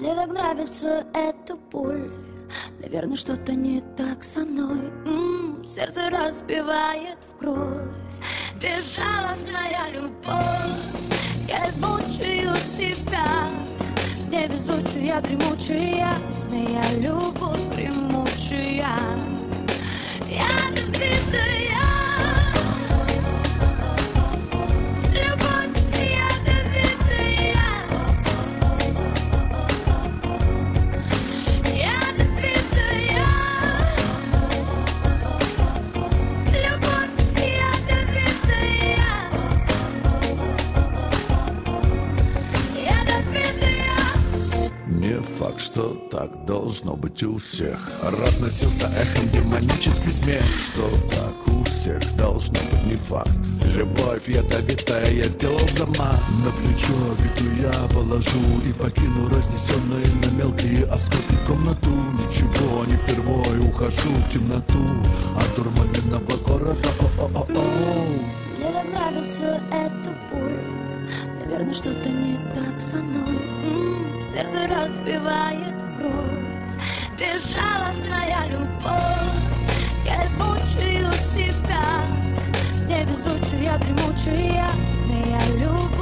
Мне так нравится эта боль. Наверное, что-то не так со мной. Сердце разбивает в кровь. Безжалостная любовь. Я измучаю себя. Невезучая, дремучая змея, любовь гремучая. Ядовитая. Не факт, что так должно быть у всех. Разносился эхом демонический смех. Что так у всех должно быть, не факт. Любовь ядовитая, я сделал замах. На плечо обиду я положу и покину разнесенную на мелкие осколки комнату. Ничего, не впервой ухожу в темноту одурманенного города. Мне так нравится эта боль. Наверное, что-то не так со мной. Сердце разбивает в кровь. Безжалостная любовь. Я измучаю себя. Невезучая, дремучая змея, любовь.